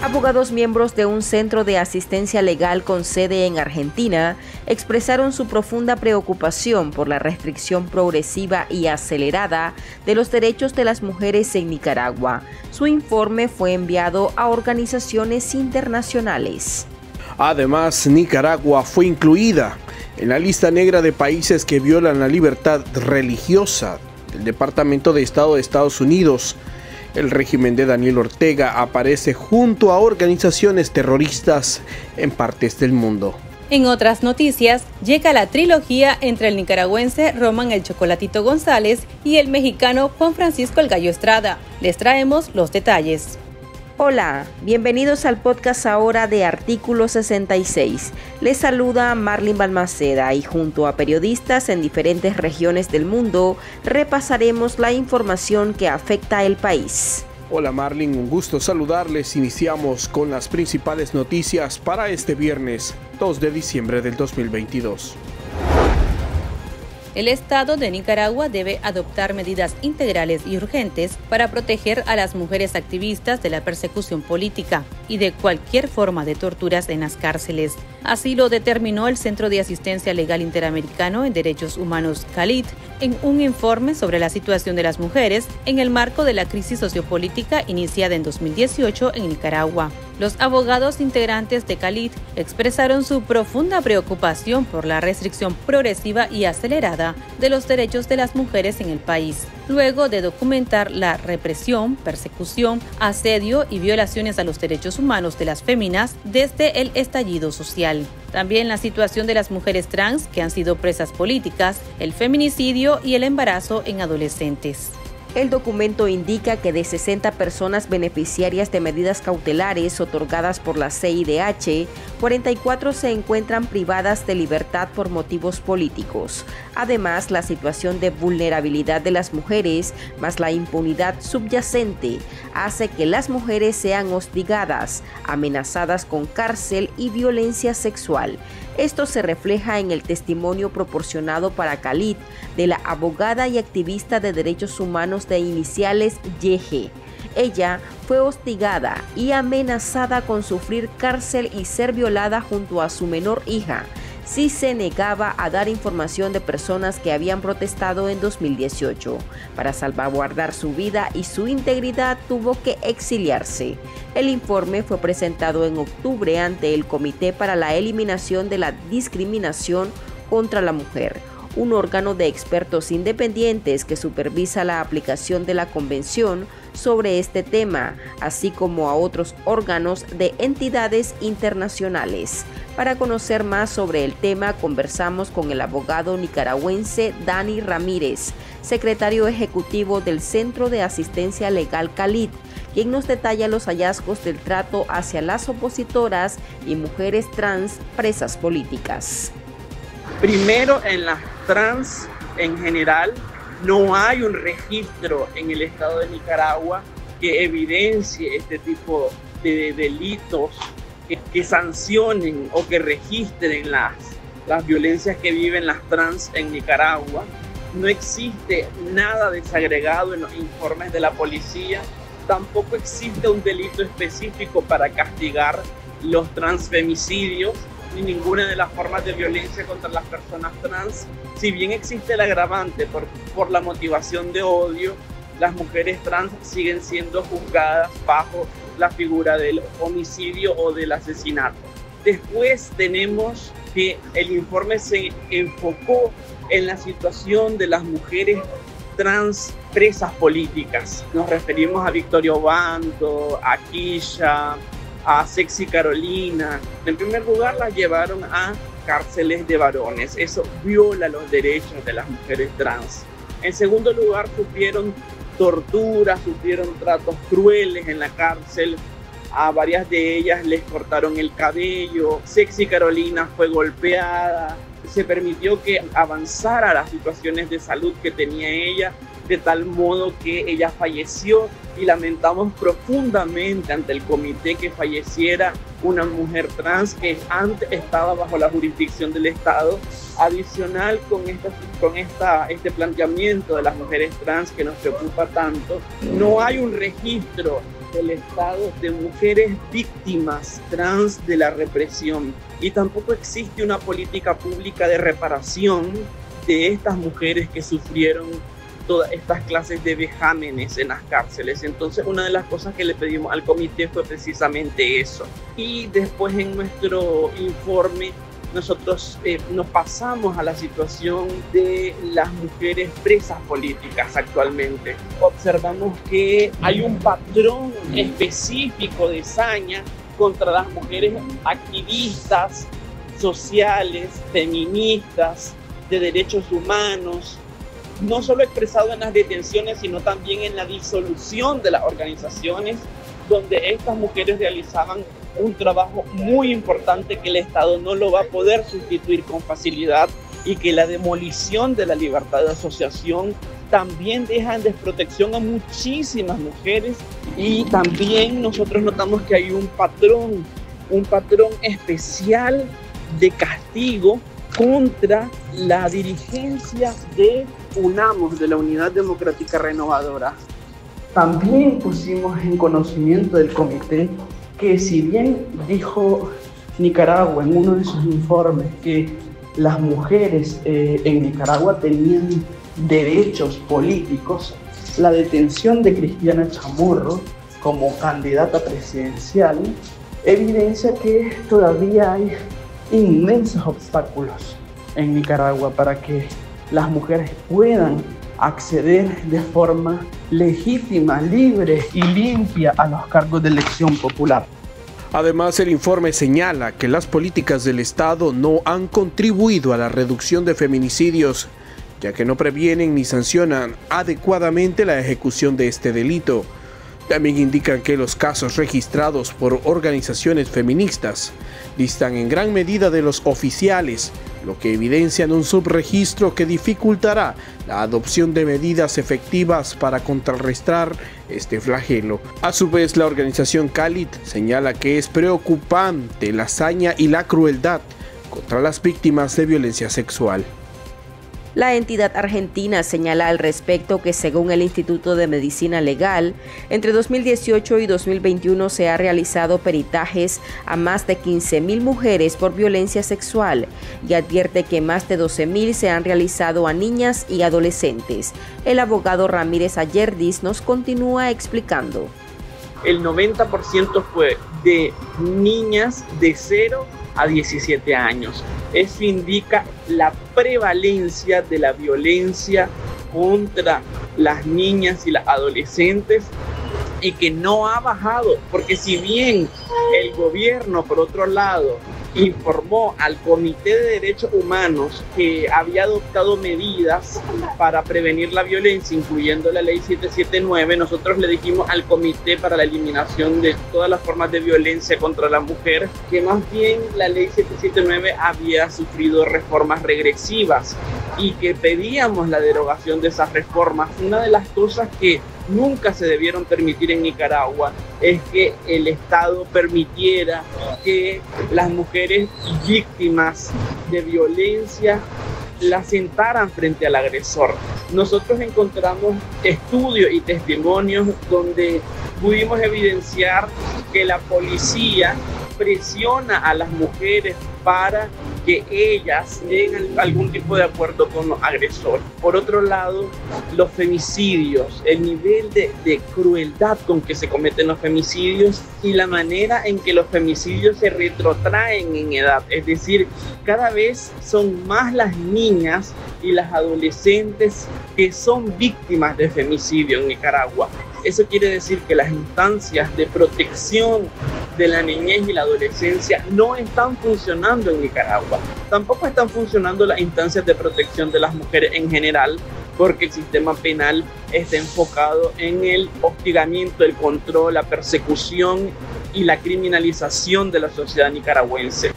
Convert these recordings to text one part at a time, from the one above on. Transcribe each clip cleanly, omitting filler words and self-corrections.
Abogados miembros de un centro de asistencia legal con sede en Argentina expresaron su profunda preocupación por la restricción progresiva y acelerada de los derechos de las mujeres en Nicaragua. Su informe fue enviado a organizaciones internacionales. Además, Nicaragua fue incluida en la lista negra de países que violan la libertad religiosa del Departamento de Estado de Estados Unidos. El régimen de Daniel Ortega aparece junto a organizaciones terroristas en partes del mundo. En otras noticias, llega la trilogía entre el nicaragüense Román El Chocolatito González y el mexicano Juan Francisco El Gallo Estrada. Les traemos los detalles. Hola, bienvenidos al podcast ahora de Artículo 66. Les saluda Marlene Balmaceda y junto a periodistas en diferentes regiones del mundo repasaremos la información que afecta al país. Hola Marlene, un gusto saludarles. Iniciamos con las principales noticias para este viernes 2 de diciembre del 2022. El Estado de Nicaragua debe adoptar medidas integrales y urgentes para proteger a las mujeres activistas de la persecución política y de cualquier forma de torturas en las cárceles. Así lo determinó el Centro de Asistencia Legal Interamericano en Derechos Humanos, CALIT, en un informe sobre la situación de las mujeres en el marco de la crisis sociopolítica iniciada en 2018 en Nicaragua. Los abogados integrantes de CALIT expresaron su profunda preocupación por la restricción progresiva y acelerada de los derechos de las mujeres en el país, luego de documentar la represión, persecución, asedio y violaciones a los derechos humanos de las féminas desde el estallido social. También la situación de las mujeres trans que han sido presas políticas, el feminicidio y el embarazo en adolescentes. El documento indica que de 60 personas beneficiarias de medidas cautelares otorgadas por la CIDH, 44 se encuentran privadas de libertad por motivos políticos. Además, la situación de vulnerabilidad de las mujeres, más la impunidad subyacente, hace que las mujeres sean hostigadas, amenazadas con cárcel y violencia sexual. Esto se refleja en el testimonio proporcionado para CALIT de la abogada y activista de derechos humanos de iniciales YG. Ella fue hostigada y amenazada con sufrir cárcel y ser violada junto a su menor hija si se negaba a dar información de personas que habían protestado en 2018. Para salvaguardar su vida y su integridad tuvo que exiliarse. El informe fue presentado en octubre ante el Comité para la Eliminación de la Discriminación contra la Mujer, un órgano de expertos independientes que supervisa la aplicación de la Convención sobre este tema, así como a otros órganos de entidades internacionales. Para conocer más sobre el tema, conversamos con el abogado nicaragüense Dani Ramírez, secretario ejecutivo del Centro de Asistencia Legal CALIT, quien nos detalla los hallazgos del trato hacia las opositoras y mujeres trans presas políticas. Primero, en las trans en general, no hay un registro en el estado de Nicaragua que evidencie este tipo de delitos, que sancionen o que registren las violencias que viven las trans en Nicaragua. No existe nada desagregado en los informes de la policía, tampoco existe un delito específico para castigar los transfemicidios ni ninguna de las formas de violencia contra las personas trans. Si bien existe el agravante por la motivación de odio, las mujeres trans siguen siendo juzgadas bajo la figura del homicidio o del asesinato. Después tenemos que el informe se enfocó en la situación de las mujeres trans presas políticas. Nos referimos a Victoria Obando, a Kisha, a Sexy Carolina. En primer lugar, las llevaron a cárceles de varones. Eso viola los derechos de las mujeres trans. En segundo lugar, sufrieron torturas, sufrieron tratos crueles en la cárcel. A varias de ellas les cortaron el cabello. Sexy Carolina fue golpeada. Se permitió que avanzara las situaciones de salud que tenía ella, de tal modo que ella falleció, y lamentamos profundamente ante el comité que falleciera una mujer trans que antes estaba bajo la jurisdicción del Estado. Adicional con este planteamiento de las mujeres trans que nos preocupa tanto, no hay un registro del Estado de mujeres víctimas trans de la represión. Y tampoco existe una política pública de reparación de estas mujeres que sufrieron todas estas clases de vejámenes en las cárceles. Entonces, una de las cosas que le pedimos al comité fue precisamente eso. Y después en nuestro informe nosotros nos pasamos a la situación de las mujeres presas políticas actualmente. Observamos que hay un patrón específico de saña contra las mujeres activistas sociales, feministas, de derechos humanos, no solo expresado en las detenciones, sino también en la disolución de las organizaciones, donde estas mujeres realizaban un trabajo muy importante que el Estado no lo va a poder sustituir con facilidad, y que la demolición de la libertad de asociación también deja en desprotección a muchísimas mujeres. Y también nosotros notamos que hay un patrón especial de castigo contra la dirigencia de UNAMOS, de la Unidad Democrática Renovadora. También pusimos en conocimiento del comité que, si bien dijo Nicaragua en uno de sus informes que las mujeres en Nicaragua tenían derechos políticos, la detención de Cristiana Chamorro como candidata presidencial evidencia que todavía hay inmensos obstáculos en Nicaragua para que las mujeres puedan acceder de forma legítima, libre y limpia a los cargos de elección popular. Además, el informe señala que las políticas del Estado no han contribuido a la reducción de feminicidios, ya que no previenen ni sancionan adecuadamente la ejecución de este delito. También indican que los casos registrados por organizaciones feministas distan en gran medida de los oficiales, lo que evidencian un subregistro que dificultará la adopción de medidas efectivas para contrarrestar este flagelo. A su vez, la organización CALIT señala que es preocupante la hazaña y la crueldad contra las víctimas de violencia sexual. La entidad argentina señala al respecto que, según el Instituto de Medicina Legal, entre 2018 y 2021 se ha realizado peritajes a más de 15.000 mujeres por violencia sexual, y advierte que más de 12.000 se han realizado a niñas y adolescentes. El abogado Ramírez Ayerdis nos continúa explicando. El 90% fue de niñas de 0 a 17 años. Eso indica la prevalencia de la violencia contra las niñas y las adolescentes, y que no ha bajado, porque si bien el gobierno, por otro lado, informó al Comité de Derechos Humanos que había adoptado medidas para prevenir la violencia, incluyendo la Ley 779, nosotros le dijimos al Comité para la Eliminación de todas las formas de violencia contra la mujer que más bien la Ley 779 había sufrido reformas regresivas y que pedíamos la derogación de esas reformas. Una de las cosas que nunca se debieron permitir en Nicaragua es que el Estado permitiera que las mujeres víctimas de violencia las sentaran frente al agresor. Nosotros encontramos estudios y testimonios donde pudimos evidenciar que la policía presiona a las mujeres para que ellas tengan algún tipo de acuerdo con los agresores. Por otro lado, los femicidios, el nivel de crueldad con que se cometen los femicidios y la manera en que los femicidios se retrotraen en edad. Es decir, cada vez son más las niñas y las adolescentes que son víctimas de femicidio en Nicaragua. Eso quiere decir que las instancias de protección de la niñez y la adolescencia no están funcionando en Nicaragua. Tampoco están funcionando las instancias de protección de las mujeres en general, porque el sistema penal está enfocado en el hostigamiento, el control, la persecución y la criminalización de la sociedad nicaragüense.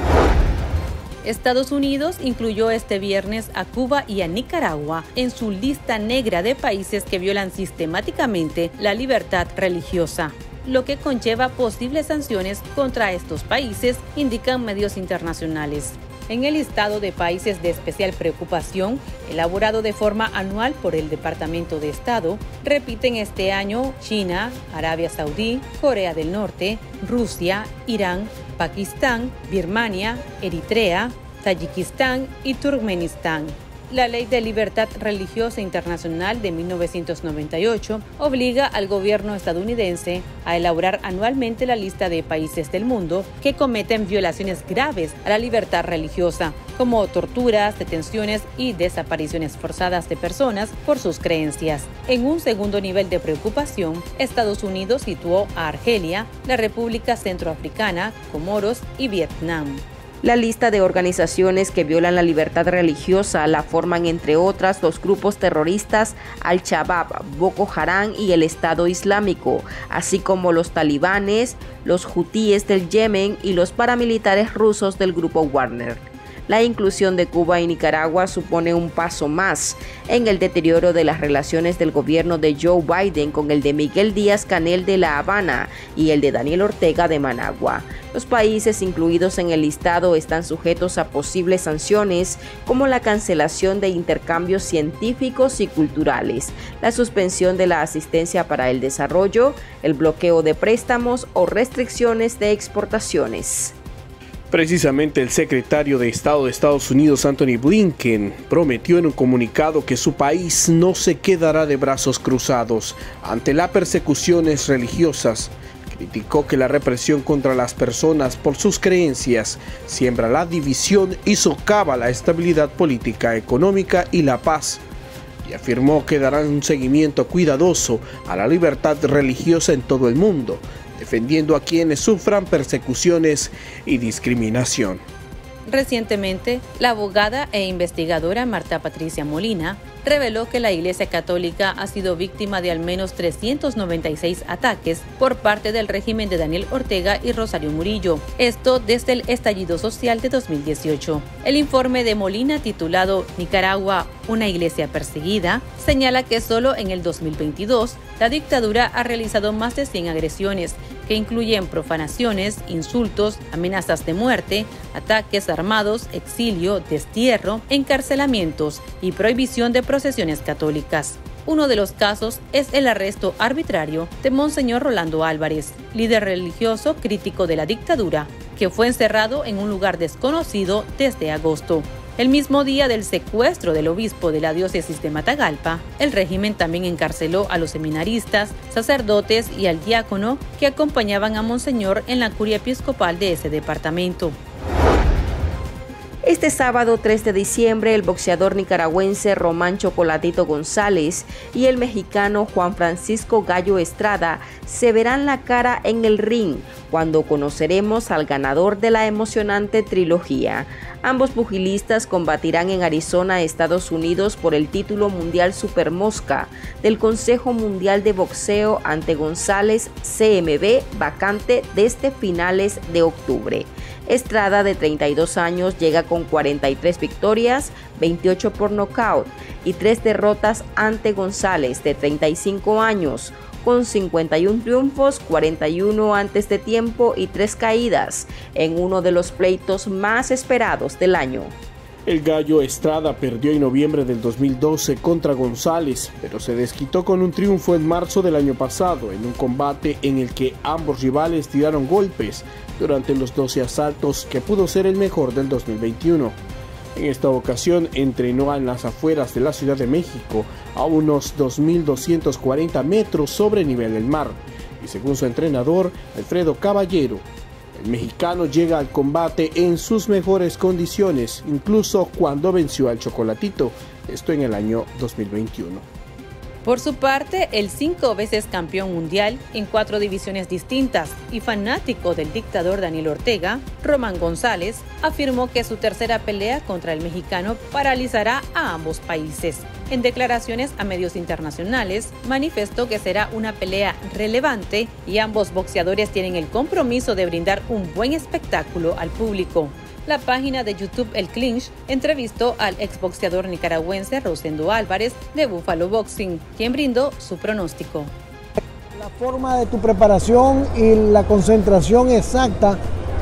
Estados Unidos incluyó este viernes a Cuba y a Nicaragua en su lista negra de países que violan sistemáticamente la libertad religiosa, lo que conlleva posibles sanciones contra estos países, indican medios internacionales. En el listado de países de especial preocupación, elaborado de forma anual por el Departamento de Estado, repiten este año China, Arabia Saudí, Corea del Norte, Rusia, Irán, Pakistán, Birmania, Eritrea, Tayikistán y Turkmenistán. La Ley de Libertad Religiosa Internacional de 1998 obliga al gobierno estadounidense a elaborar anualmente la lista de países del mundo que cometen violaciones graves a la libertad religiosa, como torturas, detenciones y desapariciones forzadas de personas por sus creencias. En un segundo nivel de preocupación, Estados Unidos situó a Argelia, la República Centroafricana, Comoros y Vietnam. La lista de organizaciones que violan la libertad religiosa la forman, entre otras, los grupos terroristas Al-Shabaab, Boko Haram y el Estado Islámico, así como los talibanes, los hutíes del Yemen y los paramilitares rusos del grupo Wagner. La inclusión de Cuba y Nicaragua supone un paso más en el deterioro de las relaciones del gobierno de Joe Biden con el de Miguel Díaz-Canel de La Habana y el de Daniel Ortega de Managua. Los países incluidos en el listado están sujetos a posibles sanciones como la cancelación de intercambios científicos y culturales, la suspensión de la asistencia para el desarrollo, el bloqueo de préstamos o restricciones de exportaciones. Precisamente el secretario de Estado de Estados Unidos, Anthony Blinken, prometió en un comunicado que su país no se quedará de brazos cruzados ante las persecuciones religiosas. Criticó que la represión contra las personas por sus creencias siembra la división y socava la estabilidad política, económica y la paz. Y afirmó que darán un seguimiento cuidadoso a la libertad religiosa en todo el mundo, defendiendo a quienes sufran persecuciones y discriminación. Recientemente, la abogada e investigadora Marta Patricia Molina reveló que la Iglesia Católica ha sido víctima de al menos 396 ataques por parte del régimen de Daniel Ortega y Rosario Murillo, esto desde el estallido social de 2018. El informe de Molina, titulado Nicaragua, una iglesia perseguida, señala que solo en el 2022 la dictadura ha realizado más de 100 agresiones, que incluyen profanaciones, insultos, amenazas de muerte, ataques armados, exilio, destierro, encarcelamientos y prohibición de procesiones católicas. Uno de los casos es el arresto arbitrario de Monseñor Rolando Álvarez, líder religioso crítico de la dictadura, que fue encerrado en un lugar desconocido desde agosto. El mismo día del secuestro del obispo de la diócesis de Matagalpa, el régimen también encarceló a los seminaristas, sacerdotes y al diácono que acompañaban a Monseñor en la curia episcopal de ese departamento. Este sábado 3 de diciembre, el boxeador nicaragüense Román Chocolatito González y el mexicano Juan Francisco Gallo Estrada se verán la cara en el ring cuando conoceremos al ganador de la emocionante trilogía. Ambos pugilistas combatirán en Arizona, Estados Unidos, por el título mundial Super Mosca del Consejo Mundial de Boxeo ante González CMB, vacante desde finales de octubre. Estrada, de 32 años, llega con 43 victorias, 28 por nocaut y 3 derrotas ante González, de 35 años, con 51 triunfos, 41 antes de tiempo y 3 caídas, en uno de los pleitos más esperados del año. El Gallo Estrada perdió en noviembre del 2012 contra González, pero se desquitó con un triunfo en marzo del año pasado, en un combate en el que ambos rivales tiraron golpes durante los 12 asaltos, que pudo ser el mejor del 2021. En esta ocasión entrenó en las afueras de la Ciudad de México, a unos 2.240 metros sobre nivel del mar, y según su entrenador, Alfredo Caballero, el mexicano llega al combate en sus mejores condiciones, incluso cuando venció al Chocolatito, esto en el año 2021. Por su parte, el 5 veces campeón mundial en 4 divisiones distintas y fanático del dictador Daniel Ortega, Román González, afirmó que su tercera pelea contra el mexicano paralizará a ambos países. En declaraciones a medios internacionales, manifestó que será una pelea relevante y ambos boxeadores tienen el compromiso de brindar un buen espectáculo al público. La página de YouTube El Clinch entrevistó al exboxeador nicaragüense Rosendo Álvarez de Buffalo Boxing, quien brindó su pronóstico. La forma de tu preparación y la concentración exacta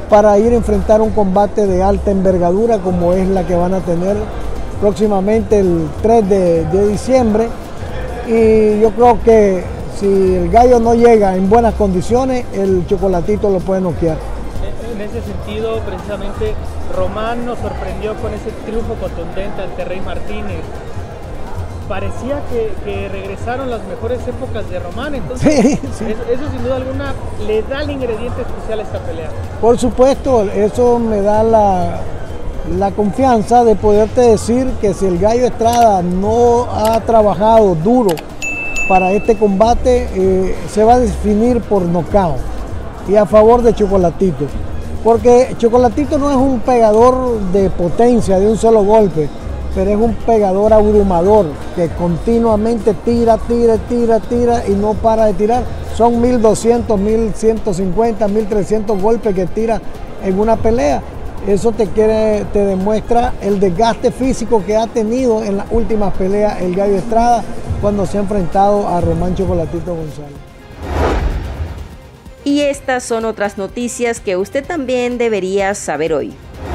para ir a enfrentar un combate de alta envergadura como es la que van a tener próximamente el 3 de diciembre. Y yo creo que si el gallo no llega en buenas condiciones, el Chocolatito lo puede noquear. En ese sentido, precisamente, Román nos sorprendió con ese triunfo contundente ante Rey Martínez. Parecía que regresaron las mejores épocas de Román, entonces sí. Eso sin duda alguna le da el ingrediente especial a esta pelea. Por supuesto, eso me da la confianza de poderte decir que si el Gallo Estrada no ha trabajado duro para este combate, se va a definir por nocaut y a favor de Chocolatito. Porque Chocolatito no es un pegador de potencia de un solo golpe, pero es un pegador abrumador que continuamente tira y no para de tirar. Son 1200, 1150, 1300 golpes que tira en una pelea. Eso te demuestra el desgaste físico que ha tenido en las últimas peleas el Gallo Estrada cuando se ha enfrentado a Román Chocolatito González. Y estas son otras noticias que usted también debería saber hoy.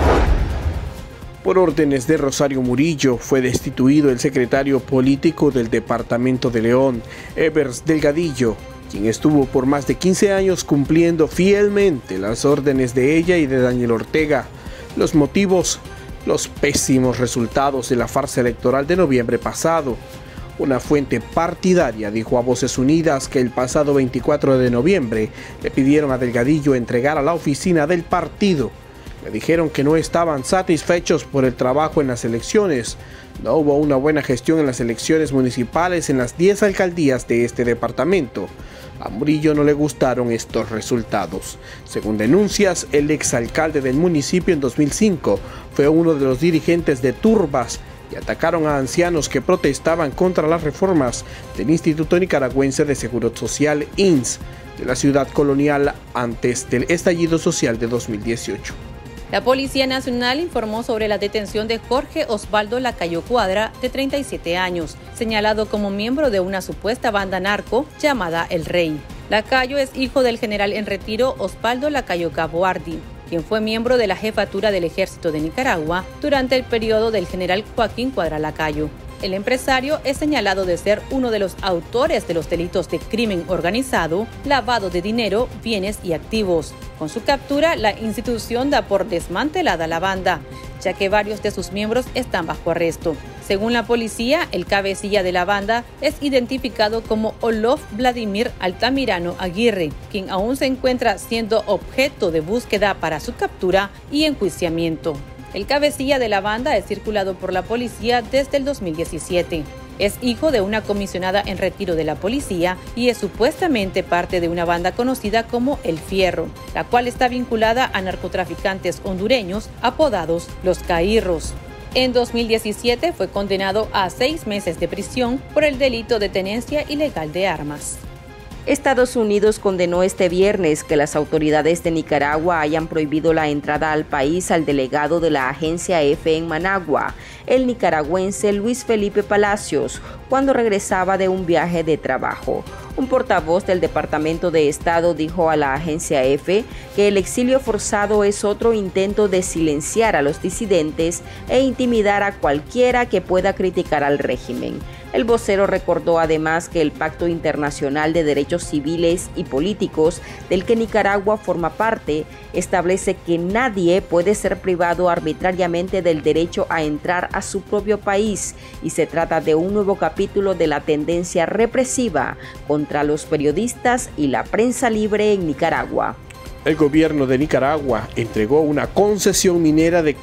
Por órdenes de Rosario Murillo, fue destituido el secretario político del Departamento de León, Evers Delgadillo, quien estuvo por más de 15 años cumpliendo fielmente las órdenes de ella y de Daniel Ortega. Los motivos: los pésimos resultados de la farsa electoral de noviembre pasado. Una fuente partidaria dijo a Voces Unidas que el pasado 24 de noviembre le pidieron a Delgadillo entregar a la oficina del partido. Le dijeron que no estaban satisfechos por el trabajo en las elecciones. No hubo una buena gestión en las elecciones municipales en las 10 alcaldías de este departamento. A Murillo no le gustaron estos resultados. Según denuncias, el exalcalde del municipio en 2005 fue uno de los dirigentes de turbas y atacaron a ancianos que protestaban contra las reformas del Instituto Nicaragüense de Seguro Social, INSS, de la ciudad colonial antes del estallido social de 2018. La Policía Nacional informó sobre la detención de Jorge Osvaldo Lacayo Cuadra, de 37 años, señalado como miembro de una supuesta banda narco llamada El Rey. Lacayo es hijo del general en retiro Osvaldo Lacayo Gaboardi, quien fue miembro de la jefatura del Ejército de Nicaragua durante el periodo del general Joaquín Cuadra Lacayo. El empresario es señalado de ser uno de los autores de los delitos de crimen organizado, lavado de dinero, bienes y activos. Con su captura, la institución da por desmantelada la banda, ya que varios de sus miembros están bajo arresto. Según la policía, el cabecilla de la banda es identificado como Olof Vladimir Altamirano Aguirre, quien aún se encuentra siendo objeto de búsqueda para su captura y enjuiciamiento. El cabecilla de la banda es circulado por la policía desde el 2017. Es hijo de una comisionada en retiro de la policía y es supuestamente parte de una banda conocida como El Fierro, la cual está vinculada a narcotraficantes hondureños apodados Los Cairros. En 2017 fue condenado a 6 meses de prisión por el delito de tenencia ilegal de armas. Estados Unidos condenó este viernes que las autoridades de Nicaragua hayan prohibido la entrada al país al delegado de la agencia EFE en Managua, el nicaragüense Luis Felipe Palacios, cuando regresaba de un viaje de trabajo. Un portavoz del Departamento de Estado dijo a la agencia EFE que el exilio forzado es otro intento de silenciar a los disidentes e intimidar a cualquiera que pueda criticar al régimen. El vocero recordó además que el Pacto Internacional de Derechos Civiles y Políticos, del que Nicaragua forma parte, establece que nadie puede ser privado arbitrariamente del derecho a entrar a su propio país y se trata de un nuevo capítulo de la tendencia represiva contra los periodistas y la prensa libre en Nicaragua. El gobierno de Nicaragua entregó una concesión minera de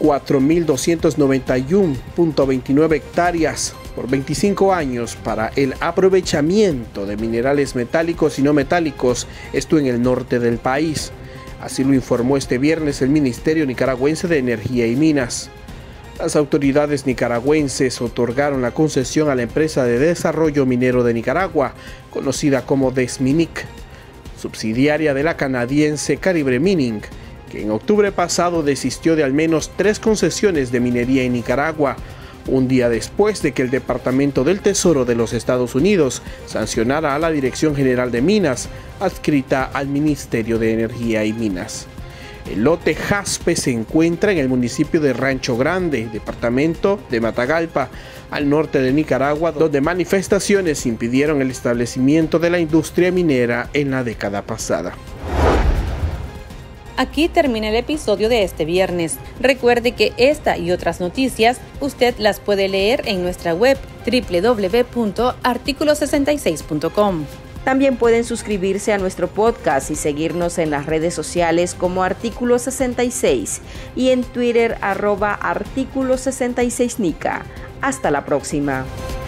4.291.29 hectáreas por 25 años para el aprovechamiento de minerales metálicos y no metálicos, esto en el norte del país. Así lo informó este viernes el Ministerio Nicaragüense de Energía y Minas. Las autoridades nicaragüenses otorgaron la concesión a la empresa de desarrollo minero de Nicaragua, conocida como Desminic, subsidiaria de la canadiense Caribe Mining, que en octubre pasado desistió de al menos 3 concesiones de minería en Nicaragua, un día después de que el Departamento del Tesoro de los Estados Unidos sancionara a la Dirección General de Minas, adscrita al Ministerio de Energía y Minas. El lote Jaspe se encuentra en el municipio de Rancho Grande, departamento de Matagalpa, al norte de Nicaragua, donde manifestaciones impidieron el establecimiento de la industria minera en la década pasada. Aquí termina el episodio de este viernes. Recuerde que esta y otras noticias usted las puede leer en nuestra web www.articulo66.com. También pueden suscribirse a nuestro podcast y seguirnos en las redes sociales como Artículo 66 y en Twitter @Artículo 66Nica. Hasta la próxima.